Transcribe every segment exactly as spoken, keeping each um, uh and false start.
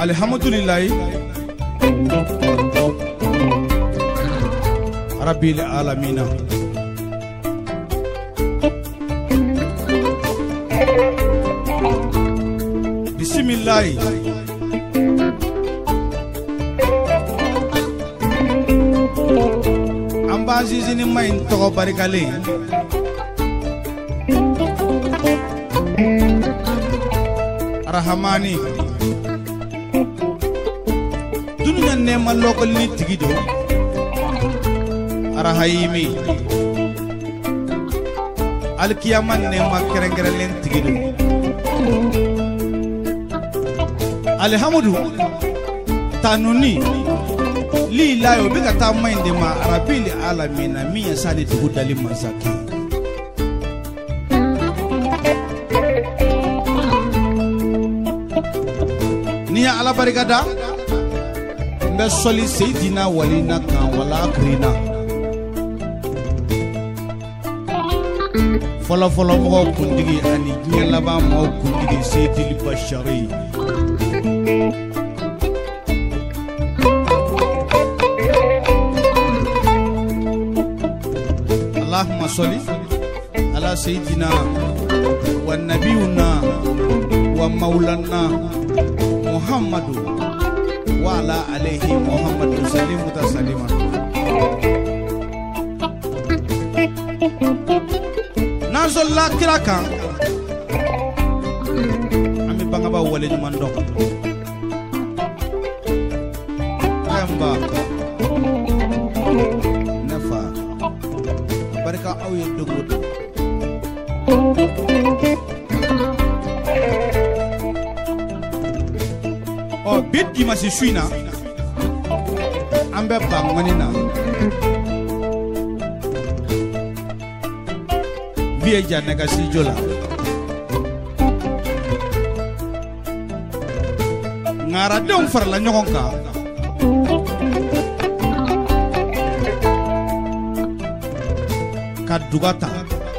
alhamdulillah rabbil alamin. Bismillah. Amba zizini main toko barikale. Rahamani. Dunia nema lokal ni tigido. Arahayimi. Alkiyaman nema kerengerelen tigido. Alhamdu tanuni li layo bika ta mainde ma rabbil alamin mi yasani tugudali mazaki. Niya ala barikada mbe soli sayidina walina kan wala akrina folo folo mo kundigi ani nyela ba mo kundigi sayidil bashari. Allahumma salli ala sayyidina wa nabiyuna wa maulana Muhammadu wa ala alayhi Muhammadu sallimu taslima. Nazolla kiraka ami bangaba wale nyumando amba nafa barika aw yedugo. Oh bit di masi suina ambe bangmanina vieja negasi jola ngara dong farla nyokonka kadugata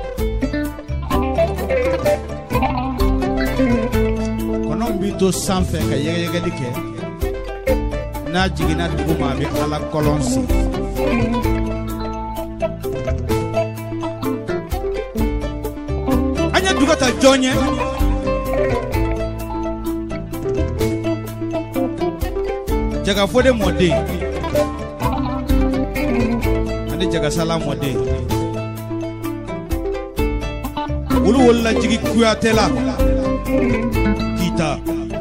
kono mbito sanfɛ ka yɛgɛyɛgɛli kɛ n'a jiginna dugu ma a bɛ ala kɔlɔn si. An ye dugata jɔn ye jagafode mɔden ani jagasala mɔden olu wolola jigi Kuyatɛ la kita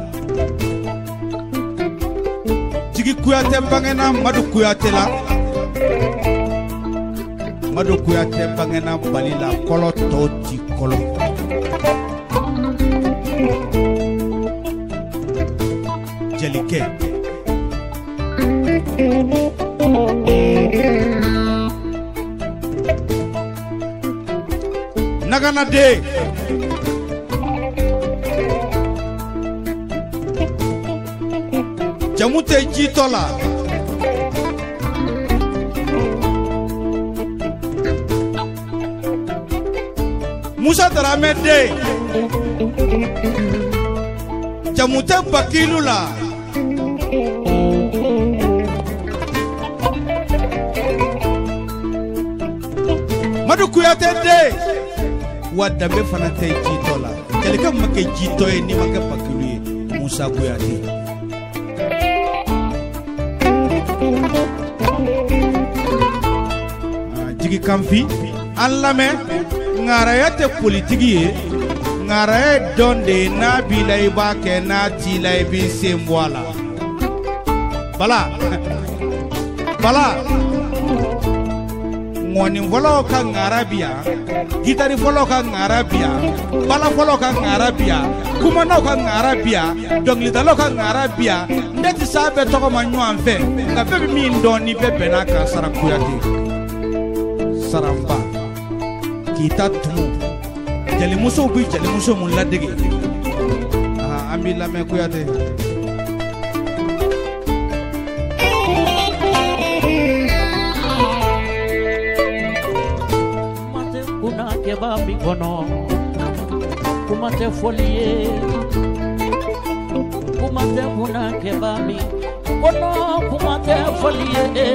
jigi Kuyatɛ bangena Madu Kuyatɛ la Madu Kuyatɛ bangena Bali la kɔlɔ tɔw ti kɔlɔ jelikɛ Nagana de Jamute jitola Musa Darame de Jamute bakilula Madu Kuyatɛ de Wadabe fana te jito la jelika make jito ye ni make bakilu ye Musa Kuyatɛ jigi kanfi an lamɛn ngaraya tɛ politiki ye ngaraya don de n'a b'i la i b'a kɛ n'a t'i la i b'i sen bɔ a la bala bala ngoni fɔlɔ ka ngarabia gitari fɔlɔ ka ngarabia bala fɔlɔ ka ngarabia kumanaw ka ngarabia dɔnkilidalaw ka ngarabia ne tɛ se a bɛɛ tɔgɔ ma ɲɔgɔn fɛ nka bɛɛ bɛ min dɔn ni bɛɛ bɛnna kan Sara Kuyatɛ Saramba kita tumu jelimusow bi jelimuso mun ladege ah an b'i lamɛn Kuyatɛ. Babi kono kuma te folie kumate kuna kebami kono kumate folie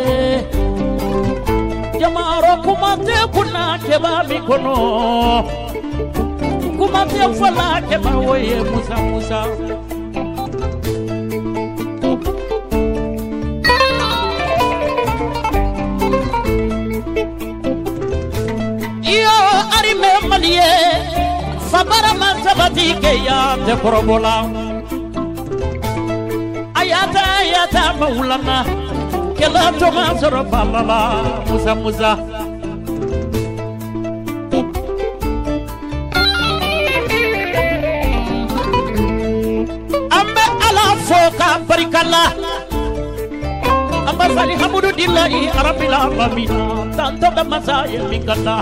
jamaro kumate kuna kebami kono kumate fola kebawoye musa musa iyo arime malie fabara mazabati ke ya te korobola ayata ayata maulana kela to mazoro balala musa musa ambe ala foka barikalla amba fali hamudu dillahi rabbil alamin tanto da masaya mikalla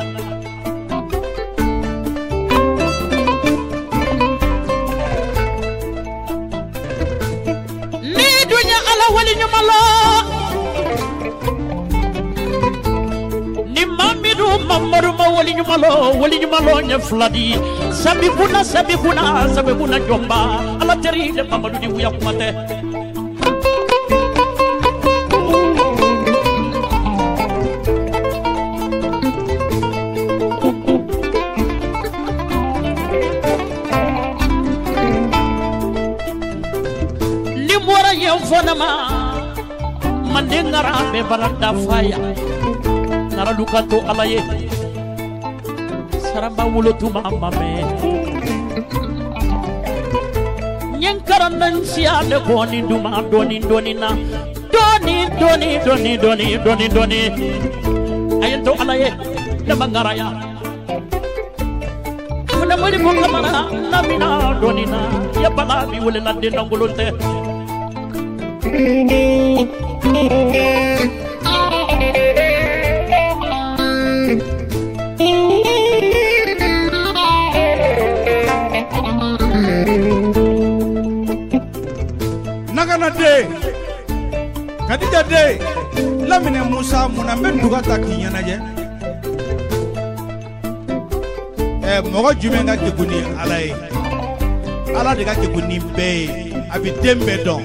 wali nyumalo ni mamidu mamaru ma wali nyumalo wali nyumalo nyefladi sabibuna sabibuna sabibuna jomba ala teri de mamadu di wuya kumate fonama mande ngara be baranda faya ngara dukato alaye saramba wulotu mama me nyankara nansia de boni duma doni doni na doni doni doni doni doni doni ayento alaye de bangara ya funa mari ko kamara namina doni na ya bala bi wole na de nangolonte Nagana de Kadija de Lamine Musa muna menduga takinyana je eh mogo jumenga kekuni alai ala de ga kekuni be abi dembe don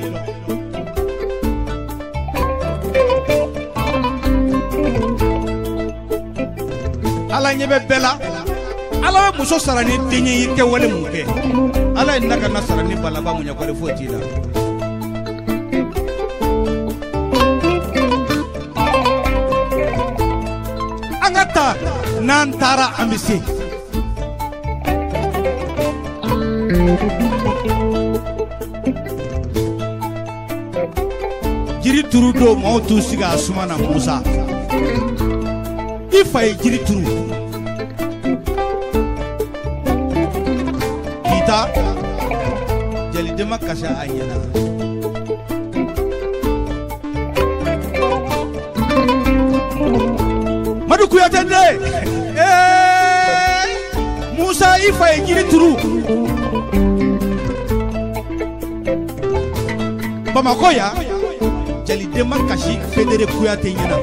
ala nyebe bela ala muso sarani denye yike wale muke ala naka na sarani balaba munya kwale fotila angata nantara amisi jiri turu do mo tu siga asuma na Musa ifa e jiri turu kita jali dema kasha ayena madu kuyatende eh Musa ifa e jiri turu Bamakoya jali dema kashi federe kuyate nyina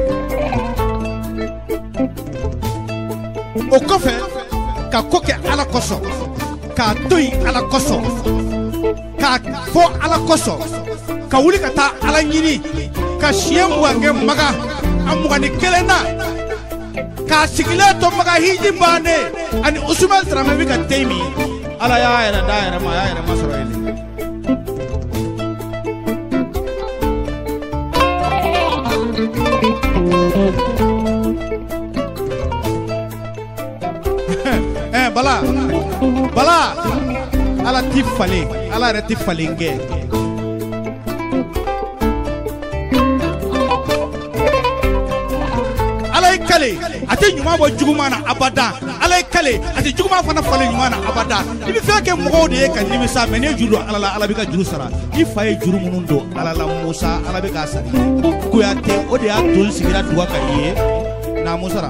o kɔfɛ ka ko kɛ ala kosɔn ka to yen ala kosɔn ka fɔ ala kosɔn ka wuli ka taa ala ɲini ka siɲɛ mugan kɛ maga a mugan ni kelen na k'a sigilen to maga hiji bannen ani Usman Dramé bi ka te min ala y'a yɛrɛ da yɛrɛ ma a y'a yɛrɛ ma sɔrɔ yen eh bala bala ala ti falen ala yɛrɛ ti falen kɛ ala ye kale a tɛ ɲuman bɔ juguman na abada ala ye kale a tɛ juguman fana falen ɲuman na abada i bɛ fɛn kɛ mɔgɔw de ye ka nimisa mɛ n'i ye juru don ala la ala bɛ ka juru sara i fa ye juru minnu don ala la Musa ala bɛ k'a sara Kuyate o de y'a to n sigira duga ka i ye n'a Musara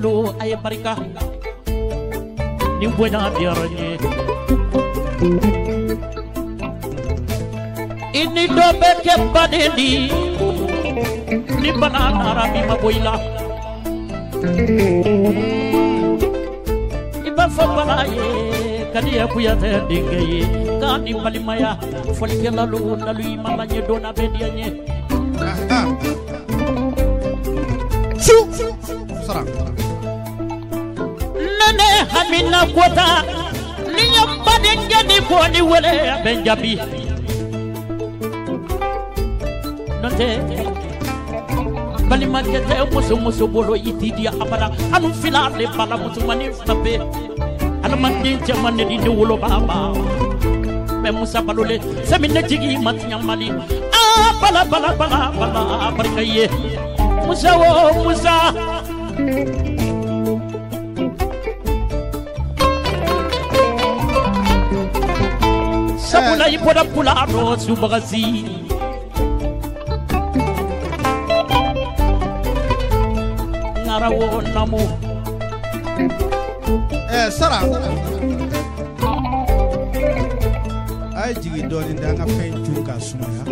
lalu ay barika ni buena diaranye ini dobe ke badeni ni banana rabi maboila iba fabalaye kadiya kuyate dingaye kani malimaya folike lalu lalu imalanye dona bedianye chu sara nane hamina kota ni yambade ngeni boni wele benjabi nante bali magete muso muso bolo itidia abara anu filale bala muso mani fabe anu mandi jamane di wolo baba me musa balole semine jigi matnya mali ah bala bala bala bala barkaye musa wo musa sabula ipoda pula ro subagazi ngarawo namu eh sara ay jigi doni ndanga fen junka sumaya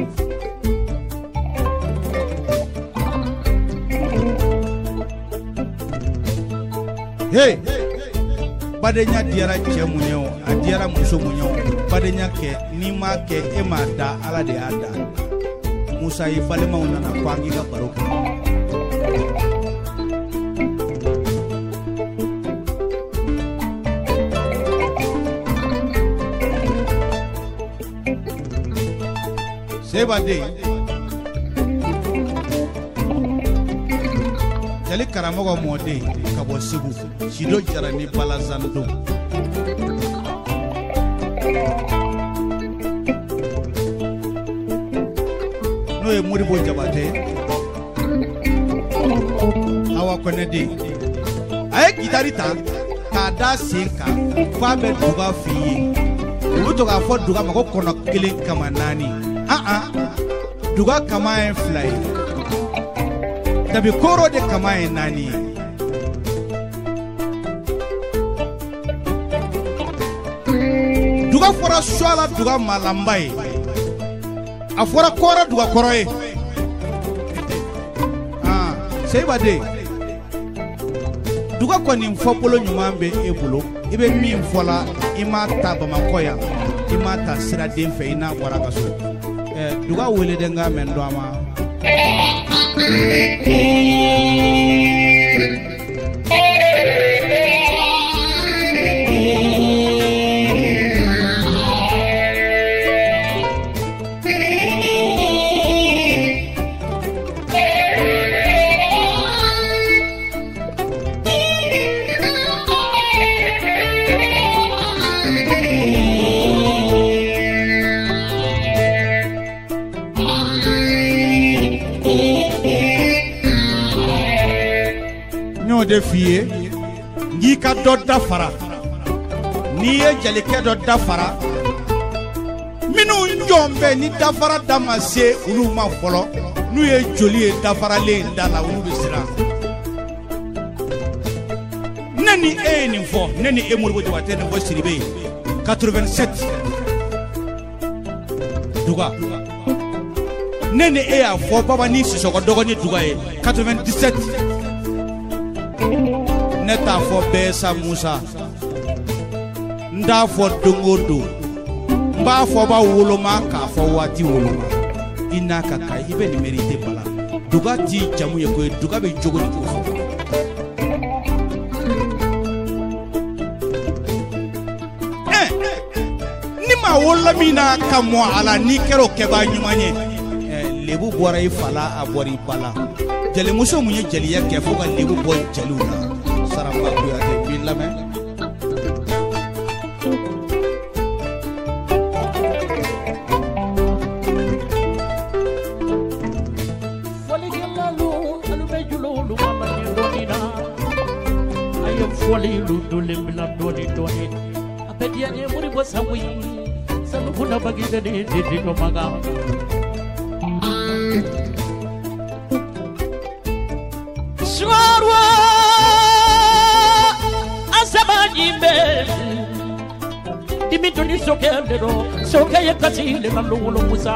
hey badenya diara che munyo adiara muso munyo badenya ke ni ma ke e ma da ala de ada musa yi falema unana kwangi ga baroka sebade jali karamogo mode kabo sibu sido jara ni balazando no e muri bo jabate awa konede ay gitarita ka da sinka kwa be duga fiye uto ga fo duga mako kono kelen kama nani ah ah duga kama en fly tabi koro de kama en nani duga fora swala duga malambai afora kora duga koroe ah sei bade duga ko ni mfopolo nyumambe ebulo ibe mi mfola imata bamakoya imata sira den fe ina wara kaso eh duga wele de nga mendo ama de fiye ngi ka do dafara ni ye jalike do dafara minu njombe ni dafara damase ulu ma folo nu ye joli ye dafara le ndala ulu bisira nani e ni fo nani e murbo de watene bo siribe quatre-vingt-sept duga nani e a fo baba ni sisoko dogo ni duga e quatre-vingt-dix-sept neta fo besa musa nda fo dongodo mba fo ba woloma ka fo wati woloma inaka kai ibe ni merite bala duga ti jamu ye ko duga be jogo ni ko eh ni ma wolla mina kamo ala ni kero ke ba nyumanye eh lebu bora ifala abori bala jeli muso munye jeli ya ke fo ga lebu bo jeluna saramba ku ya te bilame Foli ludule mila doni doni apedia nye muri bosawi sanu kuna bagi deni didi no maga Swarwa ni soke lero soke ye kasi le na lulo musa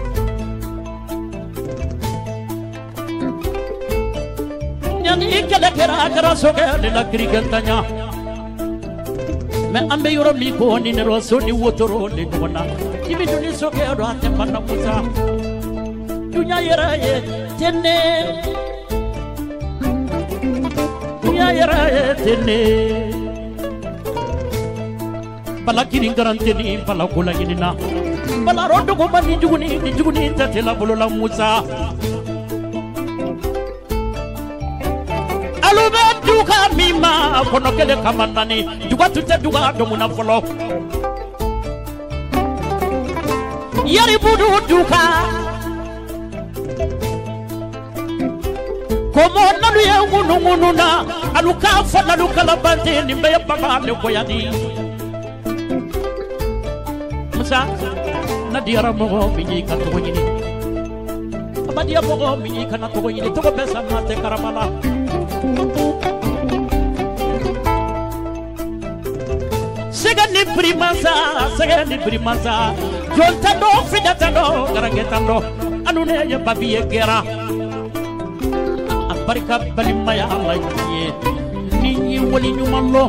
nyani kala kera kara soke le la krigantanya me ambe yoro mi ko ni nero so ni wotoro le nona kimi ni soke ro atemba na musa dunya yera ye tenne dunya yera ye tenne bala kirin garante ni bala kula yinina bala rondo ko bani juguni ni juguni tatela bolola musa aluba duka mima kono kele kamanani duka tutte duka do muna folo yari budu duka komo nalu ye ngunu ngunu na aluka fa nalu kala bante ni mbe baba le koyadi musa na diara mogo minyi ka to nyini abadia mogo minyi kana to nyini to besa na te karamala sega ni primansa sega ni primansa jonta do fidata do garageta do anune ye babiye gera barika balima ya Allah ye ni ni wali ñu mallo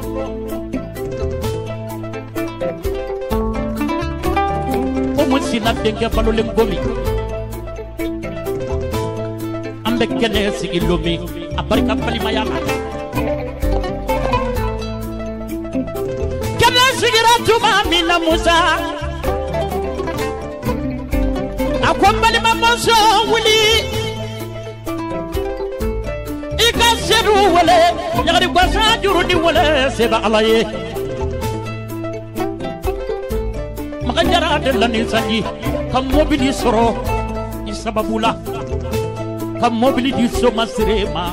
o mo sina dengue balo len gomi ambe kene sigi lomi barika balima ya Allah kene sigi ratuma mina musa akom balima monso wuli sedu wala yagari kwa sajuru di wala seba alaye makajara adela ni sanji kam mobili soro isababula kam mobili di so masrema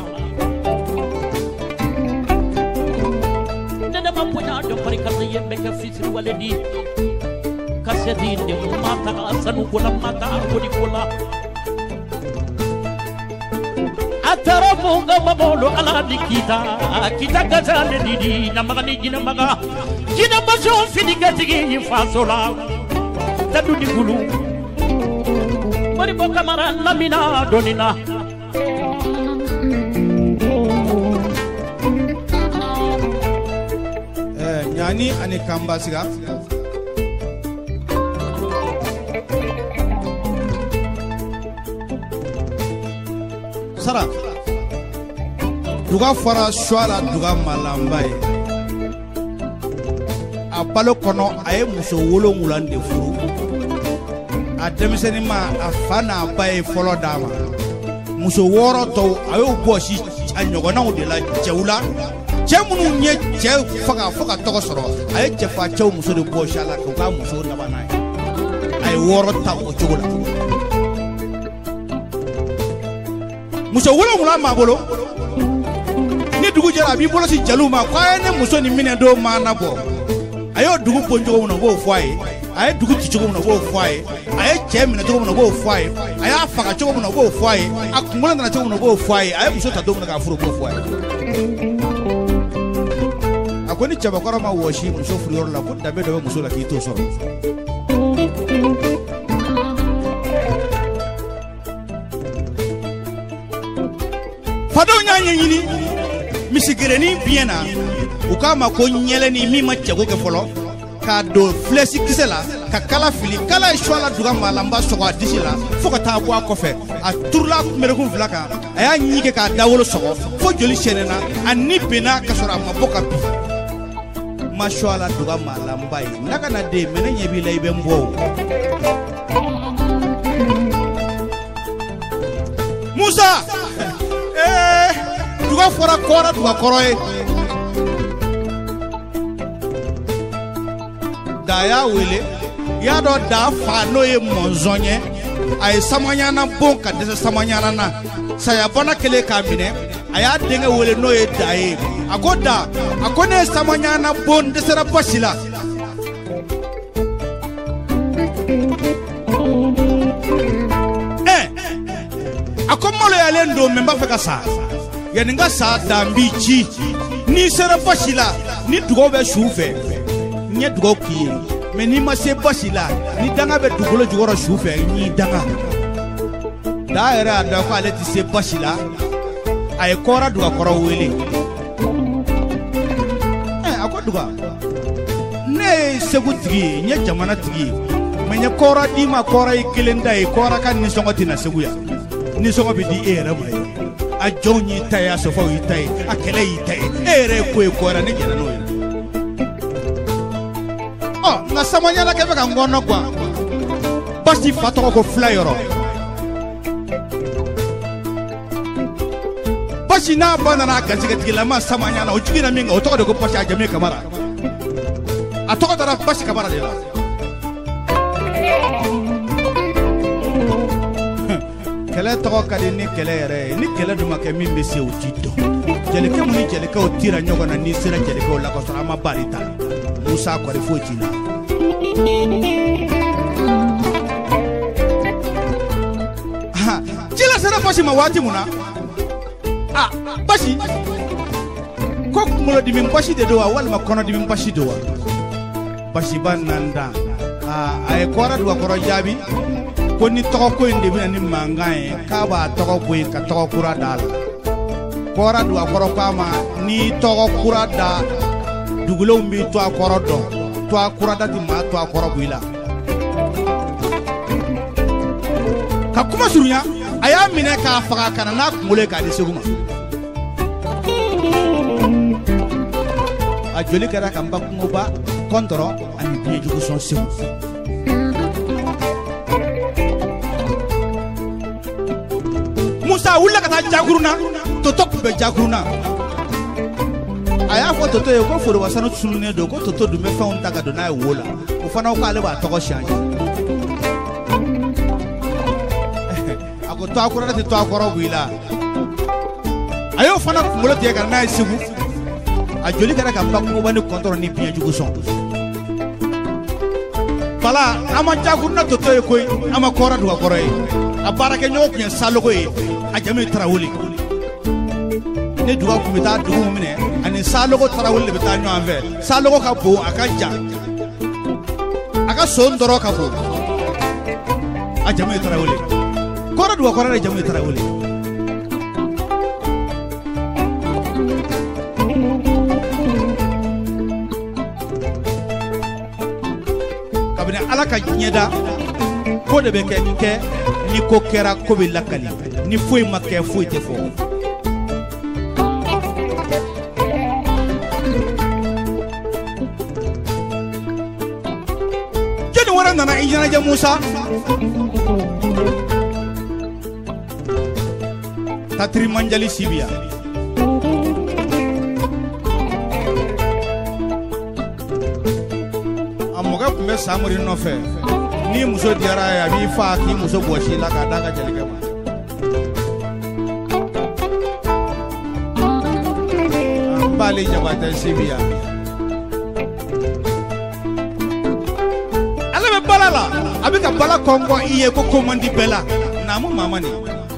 nana mampunya do parikata yembe ka fisri wala di kaseti de mata sanu kula mata ko di kula taramunga mamolo ala dikita kita gazale didi namagani jina maga jina baso finiga tigi fasola tadu di gulu mari bo kamara namina donina eh nyani ane kambasiga sara duga fara shwala duga malamba ye a balo kono aye muso wolonwula de furu a demiseni ma a fa n'a ba ye fɔlɔ d'a ma muso wɔɔrɔ tɔw a y'o bɔsi a ɲɔgɔnnaw de la cɛw la cɛ minnu ye cɛ faga fo ka tɔgɔ sɔrɔ a ye cɛfa cɛw muso de bɔsi a la k'u ka muso laban n'a ye a ye wɔɔrɔ ta o cogo la muso wolonwula m'a bolo ni dugu jɛra a b'i bolo si jeliw ma ko a ye ne muso ni minɛ don maana bɔ a y'o dugu bon cogo min na o b'o fɔ a ye a ye dugu ci cogo min na o b'o fɔ a ye a ye cɛ minɛ cogo min na o b'o fɔ a ye a y'a faga cogo min na o b'o fɔ a ye a kunkolo nana cogo min na o b'o fɔ a ye a ye muso ta don min na k'a furu o b'o fɔ a ye a ko ni cɛbakɔrɔ ma wɔsi muso furuyɔrɔ la ko danbe dɔ bɛ muso la k'i t'o sɔrɔ fadenw y'a ɲɛɲini misigereni biɲɛ na u k'a ma ko ɲɛlɛni min ma cɛko kɛ fɔlɔ k'a don filɛsi kisɛ la ka kala fili kala ye suala duga maalanba sɔgɔ a disi la fo ka taa bɔ a kɔfɛ a turula kunbɛrɛkun fila kan a y'a ɲi kɛ k'a dawolo sɔgɔ fo joli sɛnɛna a ni benna ka sɔrɔ a ma bɔ ka bin ma suala duga maalanba ye n'a kana den mɛ ne ɲɛ b'i la i bɛ n bɔ o musa ee duga fɔra kɔrɔ duga kɔrɔ ye da y'a wele i y'a dɔn da fa n'o ye mɔnzɔn ye a ye samaɲana bon ka dɛsɛ samaɲana na sayabana kɛlen k'a minɛ a y'a denkɛ wele n'o ye da ye a ko da a ko ne ye samaɲana bon dɛsɛra basi la ɛ a ko maloyalen don mɛ n b'a fɛ ka sa yanni n ka sa da n b'i ci n'i sera basi la ni dugaw bɛ su fɛ n ye dugaw k'i ye mais ni ma se basi la ni danga be dugolo jugoro sufe ni danga da era da ko ale ti se basi la ay kora duga koro wele eh akoduga ne segu tigi nya jamana tigi mais nya kora di ma kora e kelenda e kora kan ni songoti na segu ya ni songo bi di era mai a joni taya so fo itai a kele itai ere ko e kora ne jena no oh na samanya la ke be kan ngono kwa basi fatoro ko flyoro basi na bana na ga jiga tigila ma samanya na o jigina minga o to ko basi a jami kamara a to da basi kamara de la kele to ka de ni kele re ni kele duma ke min be se o tito jele ke mu ni jele ke o tira nyogo na ni sira jele ke o la ko sara ma barita musa ko re fo tina ha jela sara basi ma wati muna ah basi ko mulo di min basi de dowa wal ma kono di min basi dowa basi ban nanda ah ay kora do ko jabi ko ni to ko inde bi ni mangae ka ba to ko boy ka to kura dal kora do ko kama ni to kura da dugulo mbi to akoro do to akura da di ma to akoro buila ka kuma surunya aya mine ka faga kana na kumule ka de seguma a joli kara kan ba kumoba kontro ani biye jugo son segu Musa wulla kata jaguruna to top be jaguruna aya fo toto e ko foro wasano tsunune do ko toto du me fa on daga do na e wola o fana ko ale ba to ko shanje ako to akora te to akora buila ayo fana mulo te ga na e segu a joli kara kan ba ko bani kontro ni biye jugo son bala ama jaguruna toto e koy ama kora do akora e abarake nyoko ken salogo e a jami tarawuli ne duga ku bita dugu mine ani salogo tarawuli bita nyo anve salogo ka bo aka ja aka son doro ka bo a jami tarawuli kora duga kora jami tarawuli kabine alaka nyeda ko de be ke ke ni ko kera ko be lakali ni foi ma ke foi te fo jeni wara nana injana ja Musa tatri manjali sibia amoga kumbe samuri no fe ni muso diara ya bi fa ki muso boshi la ka daga jelike ma bali jabata sibia ala be balala abika bala kongo iye ko komandi bela na mu mama ni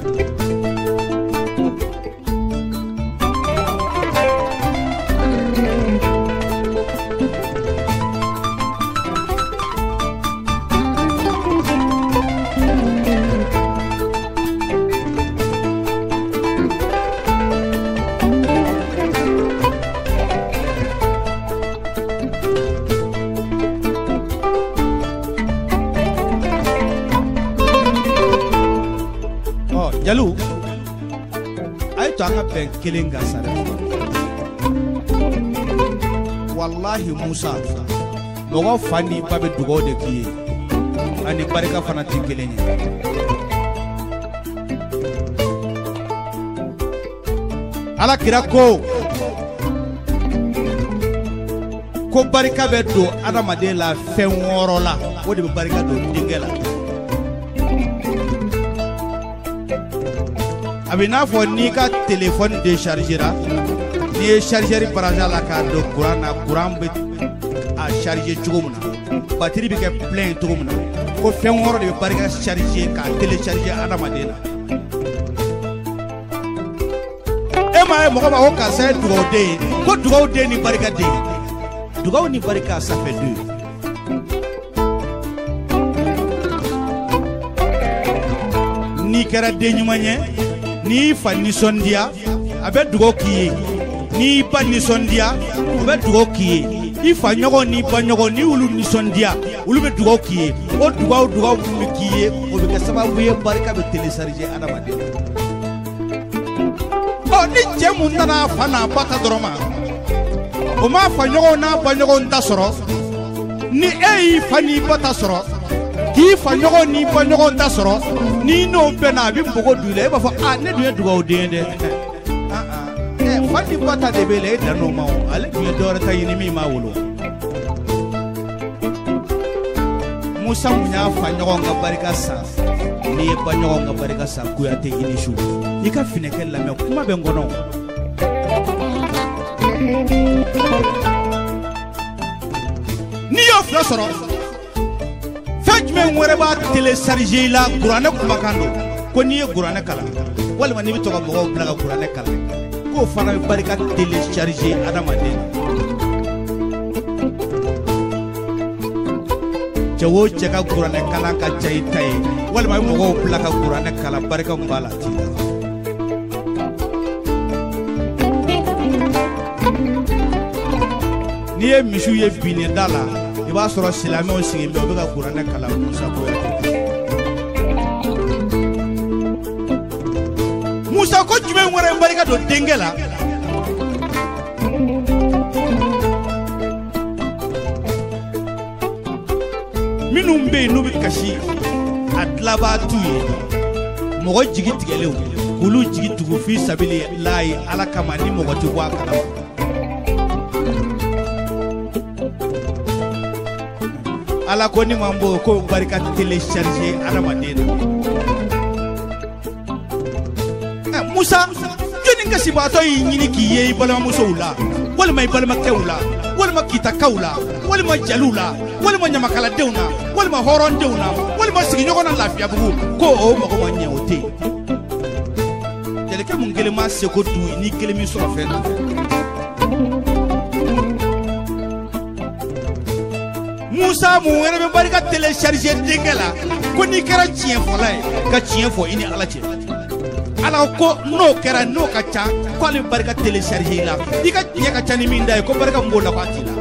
Jalu ay to anga ben kelenga sara wallahi Musa logo fani babe dugo de ki ani barika fana tinkelenye ala kira ko ko barika be do adamade la fen woro la wodi be barika do dingela abina fo ni ka téléphone déchargera ni chargeur branché la ka do courant na courant be a charger tugumna batterie bi ke plein tugumna ko fen woro de barika charger ka télécharger adamadena e ma e mo ba o ka se dugo de ko dugo de ni barika de dugo ni barika ça fait deux kɛra den ɲuman ye n'i fa nisɔndiya a bɛ dugawu k'i ye n'i ba nisɔndiya o bɛ dugawu k'i ye i fa ɲɔgɔn ni ba ɲɔgɔn ni olu nisɔndiya olu bɛ dugawu k'i ye o dugawu dugawu min bɛ k'i ye o bɛ kɛ sababu ye barika bɛ télécharger adamaden ɔ ni cɛ mun nana fa n'a ba ta dɔrɔn ma o m'a fa ɲɔgɔn n'a ba ɲɔgɔn ta sɔrɔ ni e y'i fa n'i ba ta sɔrɔ k'i fa ɲɔgɔn n'i ba ɲɔgɔn ta sɔrɔ n'i n'o bɛnna a bɛ npogo don i la e b'a fɔ a ne dun ye dugawu den dɛ ɛ fa ni ba ta de b'e la e dan n'o ma o ale dun ye dɔwɛrɛ ta ɲini min m'a wolo Musa mun y'a fa ɲɔgɔn ka barika san n'i ye ba ɲɔgɔn ka barika san Kuyate i ni su i ka finɛkɛ lamɛn kuma bɛ n kɔnɔ n'i y'o fila sɔrɔ fɛn jumɛn wɛrɛ b'a télécharger i la kuranɛ kumakan don ko n'i ye kuranɛ kalan walima n'i bɛ to ka mɔgɔw bila ka kuranɛ kalan k'o fana bɛ barika télécharger adamaden cɛ o cɛ ka kuranɛ kalan ka ca i ta ye walima i mɔgɔw bila ka kuranɛ kalan barika mun b'a la t'i la n'i ye misiw ye binne da la i b'a sɔrɔ silamɛw sigilen bɛ u bɛ ka kuranɛ kalan Musa Kuyate Musa ko jumɛn wɛrɛ ye barika don denkɛ la minnu bɛ yen n'u bɛ kasi a dilanbaa t'u ye mɔgɔ jigi tigɛlenw k'olu jigi tugu f'i sabili layi Ala kama ni mɔgɔ tɛ bɔ a kalama Ala ko ni man bɔ ko barika télécharger adamaden na Musa jɔnni kasibaatɔ y'i ɲini k'i ye i balimamusow la walima i balimakɛw la walima kitakaw la walima jaliw la walima ɲamakaladenw na walima hɔrɔndenw na walima sigiɲɔgɔn na lafiyabugu ko o mɔgɔ ma ɲɛ o tɛ yen jelikɛ mun kelen ma seko du ni kelen min sɔrɔ fɛn na Musa mun wɛrɛ bɛ barika télécharger denkɛ la ko n'i kɛra tiɲɛ fɔla ye ka tiɲɛ fɔ i ni Ala cɛ Ala ko n'o kɛra n'o ka ca k'ale barika télécharger i la i ka tiɲɛ ka ca ni min da ye ko barika mun b'o la k'a t'i la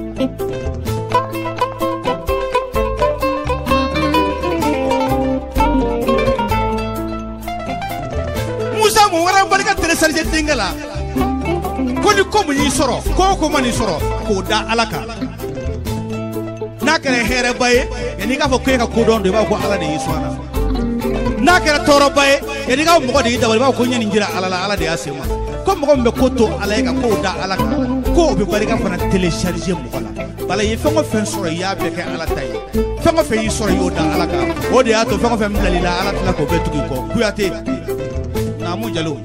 Musa mun wɛrɛ bɛ barika télécharger denkɛ la ko ni ko mun y'i sɔrɔ ko o ko ma n'i sɔrɔ k'o da Ala kan n'a kɛra hɛrɛba ye yanni i k'a fɔ ko e ka kodɔn don i b'a fɔ ko Ala de y'i sɔn a la n'a kɛra tɔɔrɔba ye yanni i ka mɔgɔ de y'i dabali i b'a fɔ ko ɲɛ nin jira Ala la Ala de y'a se ma ko mɔgɔ min bɛ ko to Ala ye ka kow da Ala kan ko o bɛ barika fana télécharger mɔgɔ la bala i ye fɛn o fɛn sɔrɔ i y'a bɛɛ kɛ Ala ta ye fɛn o fɛn y'i sɔrɔ i y'o da Ala kan o de y'a to fɛn o fɛn bilali la Ala tila k'o bɛɛ tugu i kɔ Kuyate Naamu Jalo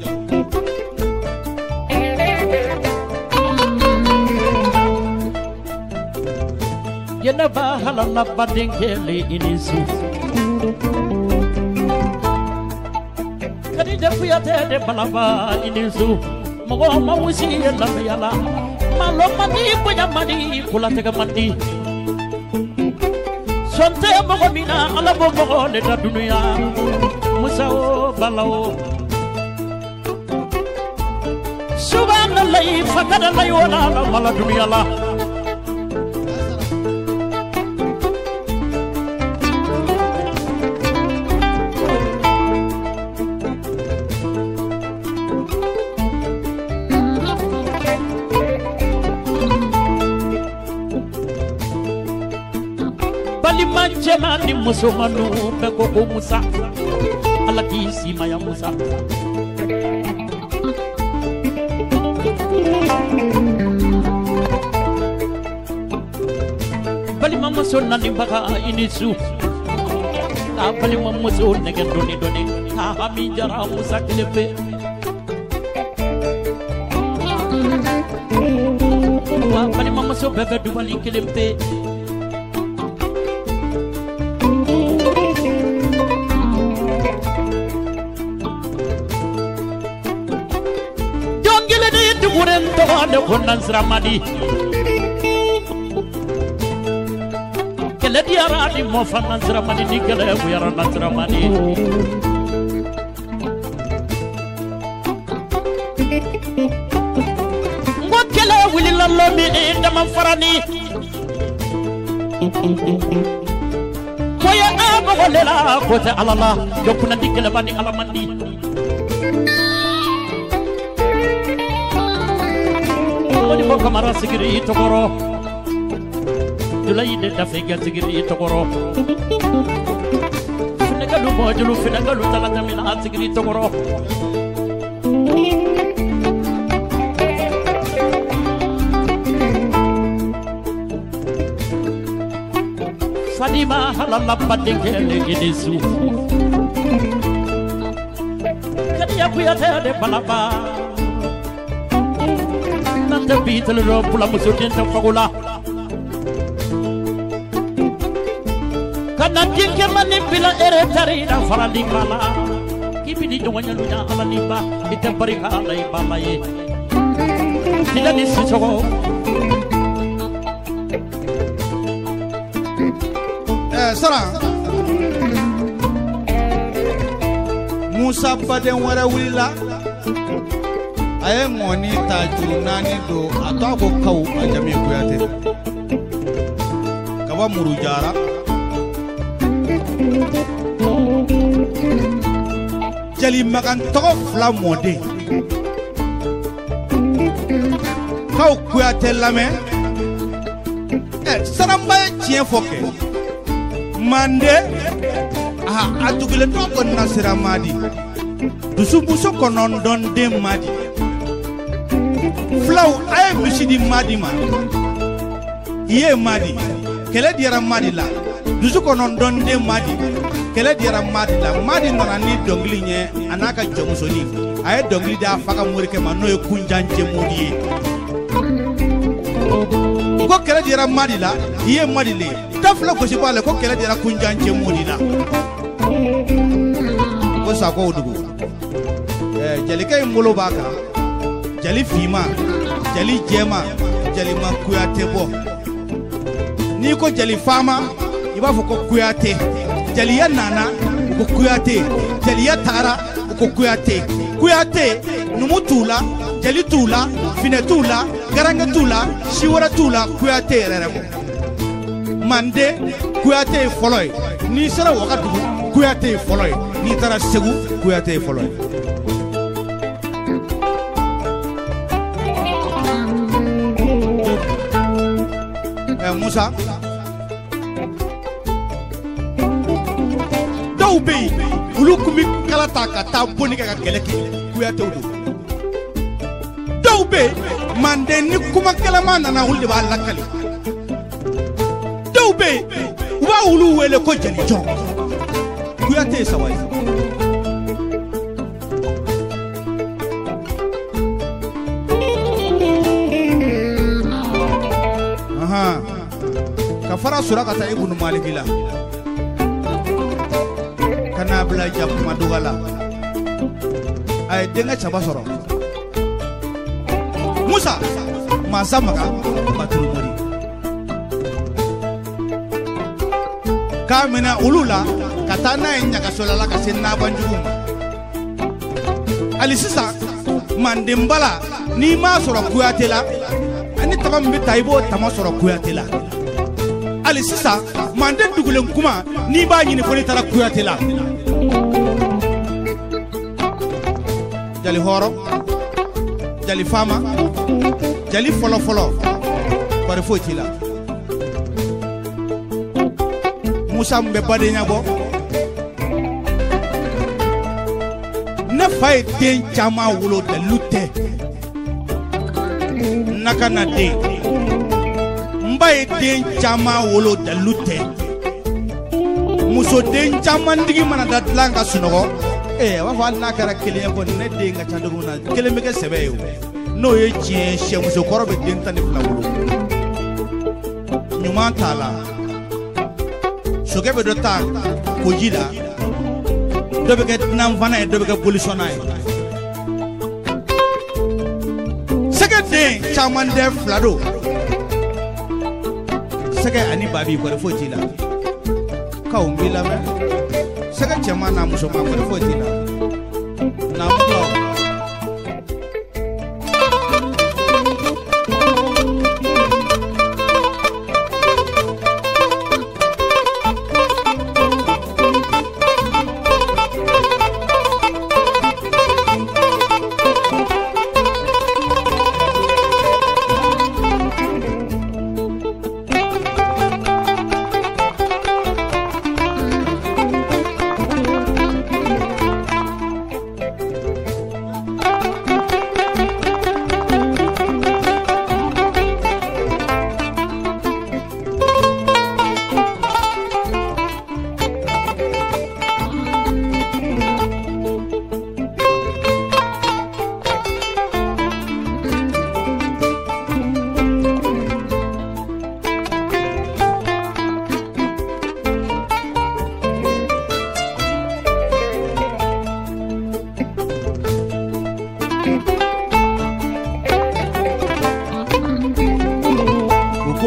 Yenaba halala badenkele inisu Kadi de Kuyate de balaba inisu Mogo mawusi yela yala Malo mani punya mani kula tega mandi Sonte mogo mina ala mogo le da dunia Musa o balao Subhanallah fakada la yona la mala dunia la Jema ni musomanu beko ko Musa ala kisi maya Musa bali mama sonna ni baka inisu ta bali mama sonna nege doni doni ta hami jara Musa kelepe wa bali mama so bebe du bali kelepe de konan sramadi kele diara di mo fanan sramadi ni kele bu yara nan sramadi lalomi dama farani koya aba golela ko ta alala dokuna dikela bani alamandi woni ko kamara sigiri togoro dulay de dafega sigiri togoro finagalu mojulu finagalu talata min sigiri togoro Sadima halala padingele gidisu Kadiya kuyate de balaba Nanda beetle ro pula musudin ta fagula Kana tinke manipila ere tarina farali mala Kibidi duwanya lunya ala nimba ite barika ala ibala ye Tidak disisogo Sara Musa baden wara wulila aye ngoni ta juru nani do atako kaw ajami kuyate kaba murujara jali makan toko fla mode kaw kuyate lame eh saramba tien foke mande aha atugile to ko nasira madi dusu buso ko non don de madi flaw ay misidi madi ma ye madi kele diara madi la dusu ko non don de madi kele diara madi la madi nana ni dongli nye anaka jomusoni ay dongli da faka murike ma no e kunjanje modi ko kele diara madi la ye madi le tafla ko sibale ko kele diara kunjanje modi la ko sa ko dugu eh jali kay mbolo baka jali fima jali jema jali makuyate bo ni ko jali fama iba fo ko kuyate jali ya nana ko kuyate jali ya tara ko kuyate kuyate numutula jali tula finetula garanga tula shiwara tula kuyate rerebo mande kuyate foloy ni sera wakatu kuyate foloy ni tara segu kuyate foloy eh Musa dawbe ulukumi kala taka ta boni ka keleke kuyate udu dawbe mande ni kuma kala mana na hulde ba lakali dawbe wa ulu wele ko jeli jon kuyate sawai aha kafara suraka ta ibnu malikila kana bla jabu madugala ay denga chaba soro Musa mazamaka maturumuri kamena ulula katana enya kasolala kasenna banjuma ali sisa mandembala ni ma soro kuyatela ani tabambe taibo tama soro kuyatela ali sisa mande dugulen kuma ni ba nyini foni tara kuyatela jali horo jali fama jali folo folo pare fotila Musa mbe badenya bo na fay den chama wulo de lutte nakana de mbay den chama wulo de lutte muso den chama ndigi mana datlanga sunogo eh wa fa nakara kele ko ne de nga chanduguna kele meke sebeyo no ye chien che muso korobe den tani flawulo nyuma tala sokebe do ta ko jida dobe ke nam fana e dobe ke polisonay sekete chamande flado seke ani babi ko fotila ka umbila me seke chama na muso ma ko fotila na mo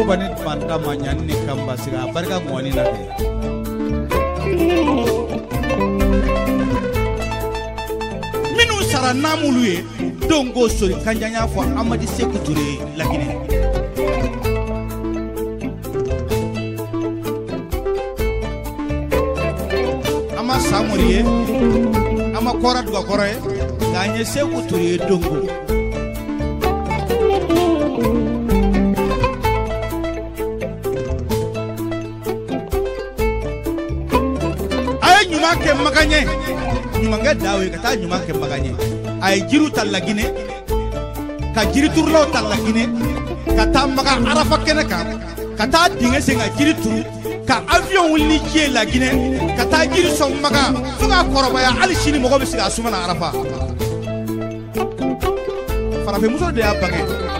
bani banda manyan ni kamba siga barka ngoni na de minu sara namulu ye dongo sori kanjanya fo Amadi Seku Touré lakine ama samuriye ama korat go koroye ganye Seku Touré dongo nyuma ke maganye nyuma nga dawe kata nyuma ke maganye ay jiru talagine ka jiri turlo talagine kata maga arafa kene ka kata dinge senga jiri turu ka avion wulni je lagine kata jiri som maga fuga koroba ya ali shini mogo bisiga sumana arafa farafe muso de abage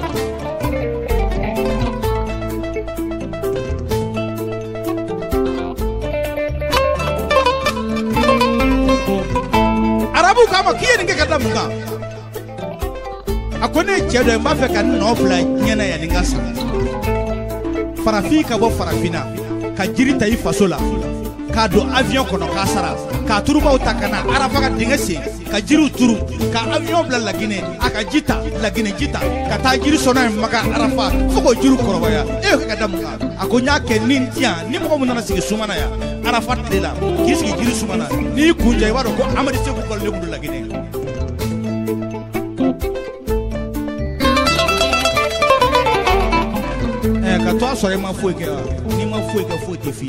arabu kama kiye ninge kada munga akone chedo mbafe kan no bla nyena ya ninga sa farafi ka bo farafina ka jiri tayi fasola ka do avion kono kasara ka turuba utakana arafa ka dingese ka jiru turu ka avion bla lagine aka jita lagine jita ka ta jiri sona maka arafa fuko jiru korobaya e ka kada munga akonya ke nintia ni mo munana sigi sumana ya arafa dela kiski jiri sumana ni kunja iwaro ko Amadi Seku ko lebu lagine eh ka to asore ma fo ke ni ma fo ke fo te fi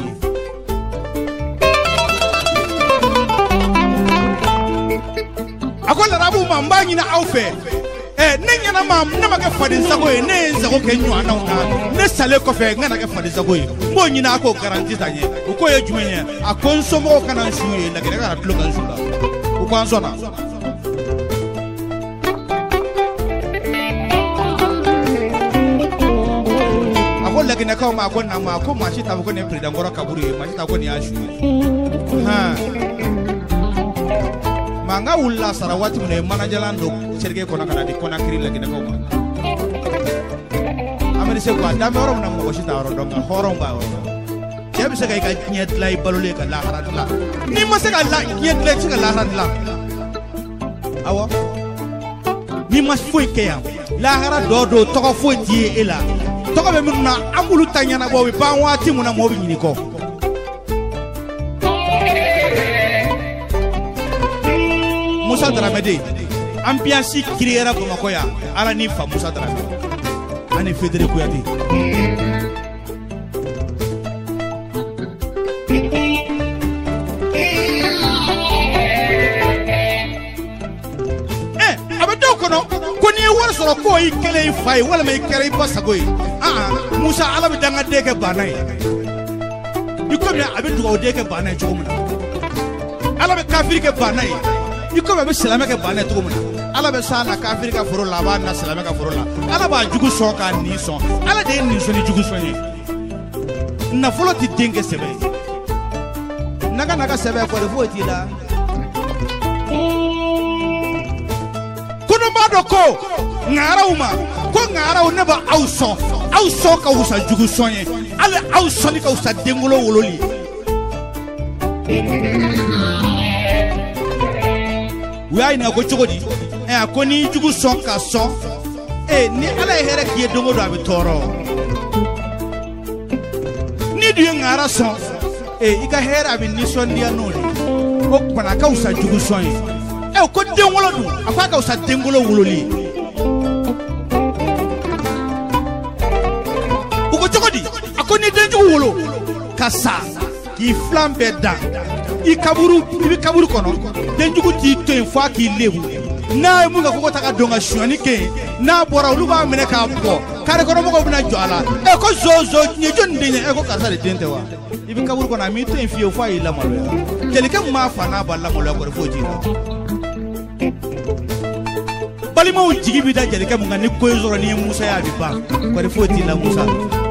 akola rabu mambanyi na aufe eh nenya na mam na maka fadin sago e ne zago ke nyu ana na ne sale ko fe ngana ke fadin sago e mbonyi na ko garanti tanye uko ye jumenye akonso mo kana shuye na gere kana tulo kan shula uko ansona akola gine ka ma ko na ma ko ma chita ko ne prida ngoro kaburi ma chita ko ni ashu ha manga ulla sarawati mune manajalando serge kona kana di kona kiri lagi nako ma Amadi Seku adame oro na mo shita oro donga horon ba oro jebi se ga nyet lay balole ka la harat la ni ma se ga la nyet lay se ga la harat la awo ni ma foi ke yam la harat do do to ko foi tie ela to ko be munna amulu tanyana bo bi ba wati muna mo bi nyini ko Musa Dramé ambiance créera comme quoi ala ni fa Musa Dramé ani Federe Kouyaté eh abedo kono koni wala soro ko yi kele fay wala may kere basagoy ah Musa ala bi danga deke banay iko mi abedo o deke banay jomuna ala be kafiri ke banay iko be selama ke bane to muna ala be sana ka Afrika foro la ba na selama ka foro la ala ba jugu so ka ni so ala de ni so ni jugu so ni na folo ti dinge sebe naga naga sebe ko de foti la kuno ba do ko ngara uma ko ngara o ne ba auso auso ka usa jugu so ni ala auso ni ka usa dengulo wololi Wai na ko chogodi eh akoni jugu son ka son eh ni ala here ki dongo do abi toro ni du ngara son eh ika here abi ni son dia no o pana ka usa jugu son eh ko dengolo du afa ka usa dengolo wuloli uko chogodi akoni denju wulo kasa ki flambe da ikaburu ibi kaburu kono denjugu ti to fwa ki lebu na mu ga ko taka donga shwani ke na bora uluba mene ka bo kare kono mo ko bina joala e ko zozo nye jonde nye e ko kasa de dente wa ibi kaburu kono mi to fie fwa ila malo telike ma fa na balla malo ko foti bali mo jigi bi da jelike mu ngani ko zoro ni Musa ya bi ba ko foti la Musa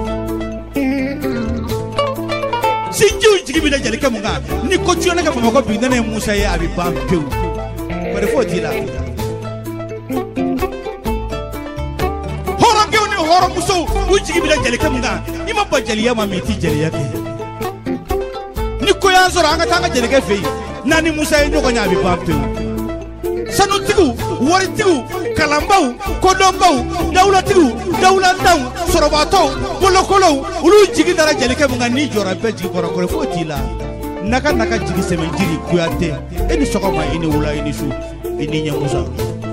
sinju jigi bi da jelike mu nga ni ko tiyo na ka fama ko bi na Musa ya abi bam pew bare foti la horon ke ni horo muso u jigi bila jelikɛ mun kan I ma ba jeliya ma mais ti jeliya kɛ ni ko y'an sɔrɔ an ka taa an ka jelikɛ fɛ yen n'an ni Musa ye ɲɔgɔn ye a bɛ ban pewu sanutigiw waritigiw kalanbaw kodɔnbaw dawulatigiw dawulandaw sɔrɔbatɔw bolokolow olu jigi dara jelikɛ mun kan n'i jɔra bɛɛ jigi kɔrɔ kɔrɔ foyi t'i la naka naka jigi sɛmɛ jiri Kuyatɛ e ni sɔgɔma I ni wula I ni su I ni ɲɛmusa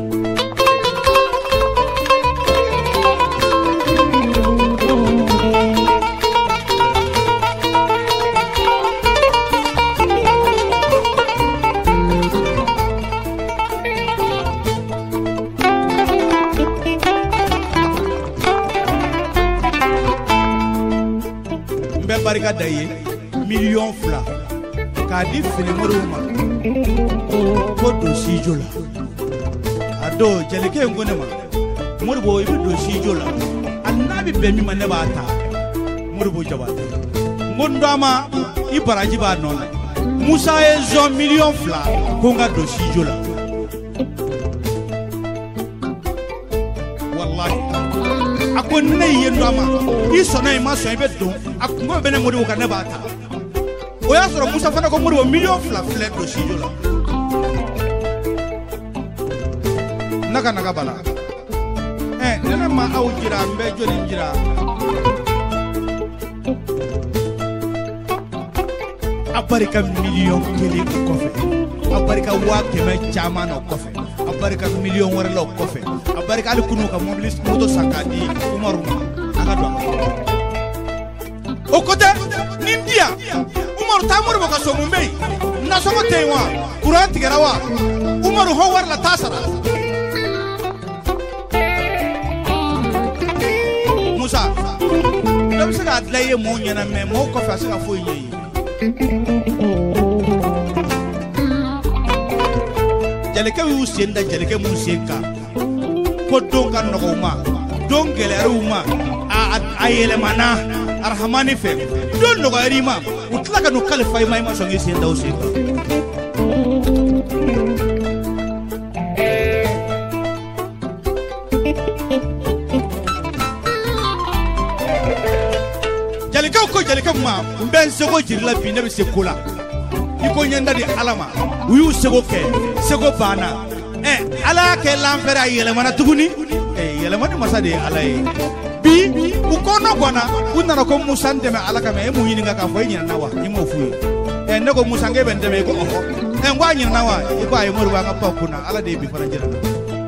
barika da ye million fila k'a di finimoriw ma ko don sijo la a don jelikɛ in ko ne ma Moribo I bɛ don sijo la a n'a bɛ bɛn min ma ne b'a ta Moribo Jabate n ko n dɔn a ma I baraji b'a nɔ na Musa ye zɔn million fila ko n ka don sijo la wallahi a ko ne ye n dɔn a ma I sɔnna I ma sɔn I bɛ don a kungo bɛ ne Moribo kan ne b'a ta o y'a sɔrɔ Musa fana ko Moribo million fila filɛ don sijo la naga naga bala eh ne ma aw jira n bɛ joli jira a barika million kelen o kɔfɛ a barika waa kɛmɛ caman o kɔfɛ a barika million wɛrɛ la o kɔfɛ a barika hali kunu ka mobili moto san k'a di Umaru ma a ka don o ko tɛ nin di yan Umaru taa Moribo ka so mun bɛ yen nasɔngɔ tɛ yen wa kuran tigɛra wa Umaru hɔ wari la t'a sara Musa dɔ bɛ se k'a dilan I ye mɔɔw ɲɛna mais mɔɔw kɔfɛ a se ka foyi ɲɛ I ye jelikɛ y'u sen da jelikɛ mun sen kan ko don ka nɔgɔ u ma don gɛlɛyara u ma a yɛlɛmana Arahamani fɛ don nɔgɔyara I ma u tila ka n'u kalifa I ma I ma sɔn k'i sen da u sen kan jelikɛw ko jelikɛ mun ma n bɛ n seko jiri la bi ne bɛ se ko la I ko ɲɛ n da di Ala ma u y'u seko kɛ seko banna ɛ Ala y'a kɛ lanfɛrɛ a yɛlɛmana tuguni ɛ yɛlɛmani masa de ye Ala ye bi u kɔnɔ ganna u nana ko Musa n dɛmɛ Ala kama e m'u ɲininka k'a fɔ I ɲinɛna wa I m'o f'u ye ɛ ne ko Musa n k'e bɛ n dɛmɛ I ko ɔhɔ ɛ n ko a ɲinɛna wa I ko a ye Moribo an ka pa kunna Ala de ye bi fana jira n na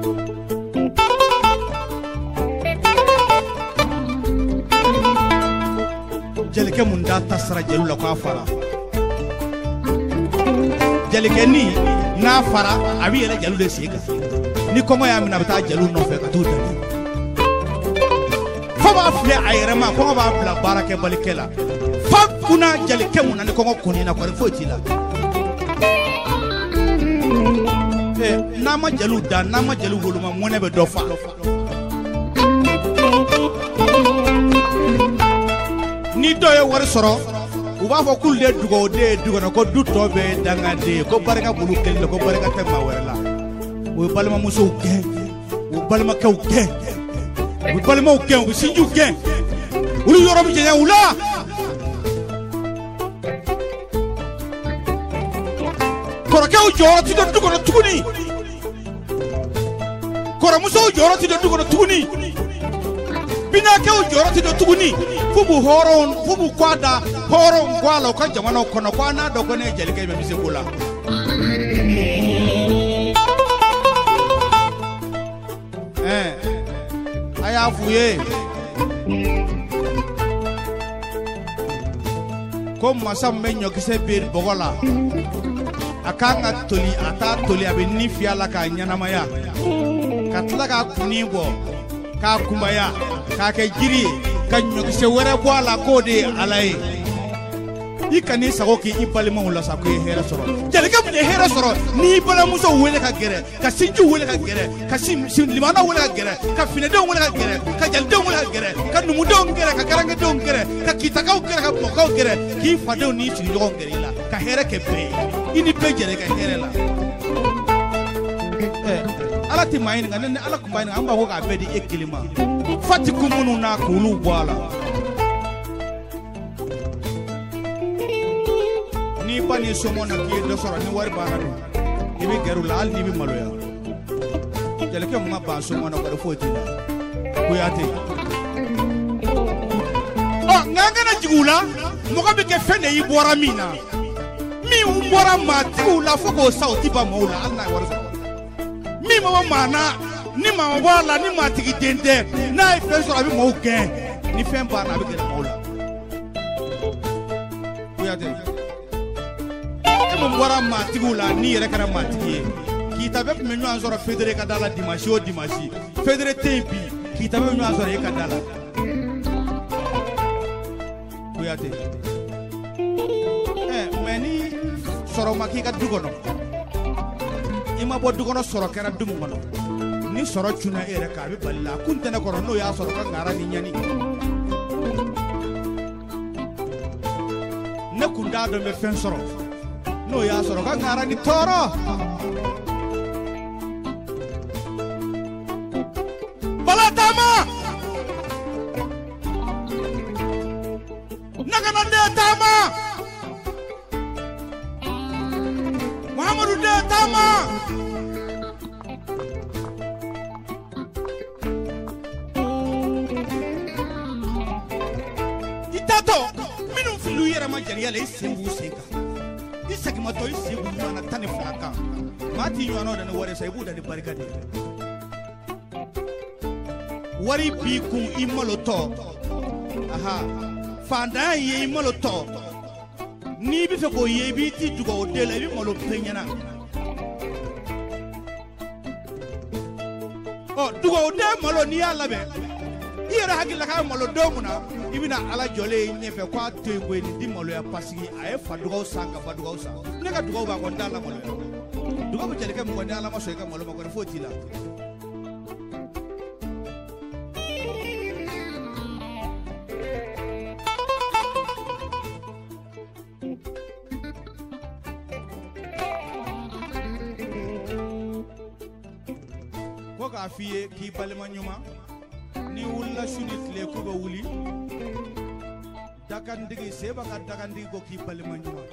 jelikɛ mun da ta sara jeliw la k'a fara jelikɛ ni n'a fara a bɛ yɛlɛ jeliw de sen kan ni kɔngɔ y'a minɛ a bɛ taa jeliw nɔfɛ ka t'u dɛmɛ fo b'a filɛ a yɛrɛ ma kɔngɔ b'a bila baarakɛbalikɛ la fa kunna jelikɛ mun na ni kɔngɔ kɔnni na kɔni foyi t'i la n'a ma jeliw da n'a ma jeliw woloma mɔnɛ bɛ dɔ fa ni dɔ ye wari sɔrɔ u b'a fɔ k'olu de ye dugawu den ye du kɔnɔ ko du tɔ bɛɛ ye dangaden ye ko barika b'olu kelen la ko barika tɛ maa wɛrɛ la u ye balimamusow gɛn u ye balimakɛw gɛn u bɛ balimaw gɛn u bɛ sinjiw gɛn olu yɔrɔ bɛ janya u la kɔrɔkɛw jɔyɔrɔ tɛ don du kɔnɔ tuguni kɔrɔmusow jɔyɔrɔ tɛ don du kɔnɔ tuguni binakɛw jɔyɔrɔ tɛ don tuguni fo b'u hɔrɔnw fo b'u kɔ a da hɔrɔnw kɔ a la u ka jamanaw kɔnɔ ko an n'a dɔn ko ne ye jelikɛ ye bɛ se ko la ɛɛ a y'a f'u ye ko masa min bɛ ɲɔkisɛ beri bɔgɔ la a kan ka toli a t'a toli a bɛ ni fiyɛ a la k'a ɲɛnamaya ka tila k'a kunni bɔ k'a kunbaya k'a kɛ jiri ye ka ɲɔkisɛ wɛrɛ bɔ a la k'o de ye Ala ye I kan'i sago k'i balimaw la sa ko i ye hɛrɛ sɔrɔ jelikɛ min ye hɛrɛ sɔrɔ n'i balimamuso wele ka gɛrɛ ka sinjiw wele ka gɛrɛ ka limanaw wele ka gɛrɛ ka finɛdenw wele ka gɛrɛ ka jalidenw wele ka gɛrɛ ka numudenw gɛrɛ ka garankɛdenw gɛrɛ ka kitakaw gɛrɛ ka mɔkaw gɛrɛ k'i fadenw n'i sigiɲɔgɔnw gɛrɛ I la ka hɛrɛ kɛ bɛɛ ye I ni bɛɛ jɛra I ka hɛrɛ la Ala tɛ maa ɲininka ni Ala tun b'a ɲininka an b'a fɔ k'a bɛɛ di e kelen ma fati kumunu na kulu bwala ni bani somo na ki do soro ni wari bana ni ibi geru la al ni bi maloya jele ke mo ba somo na ko foti na ko yate oh nganga na jigula mo ko bi ke fene yi bora mina mi u bora ma tigula foko sauti ba moula Allah wara sa mi ma mana ni ma wala ni ma tigi dende na fe so abi mo gen ni fe ba na bi ke moula ko yate mbora matigula ni yere kana matigi ki tabe ko menyo anzoro federe ka dala dimanche o dimanche federe tempi ki tabe menyo anzoro e ka dala kuyate eh meni soro maki ka dugono ima bo dugono soro kera dugono ni soro chuna ere ka bi balla kuntene ko no ya soro ka ngara ni nyani ne kunda do me fen soro no ya soro ka ngara ni toro balatama nagana de tama Muhammadu de tama itato minum filu yera ma jariya le sembu seka isakima to isi buana tani flaka mati yuano da wari sai buda di barikade wari bi kun imoloto aha fanda ye imoloto ni bi fe ko ye bi ti dugo de la bi molo penyana oh dugo de molo ni ala be ira hakila ka molo domuna ibina ala jole nyefe kwa tegwe ni di molo ya pasigi aye fadugo sanga fadugo sa nega dugo ba ko ndala molo dugo ko jele ke mo ndala ma so ka molo ma ko foti la ko ka fiye ki balma nyuma ni wulla sunit le ko ba wuli dakandigi seba ka dakandigi ko ki balma nyuma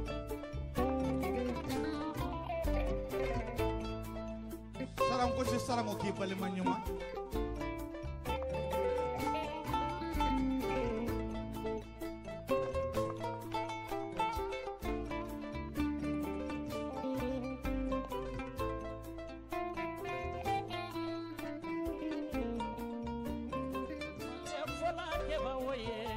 salam ko ci salam ko ki balma nyuma Give away.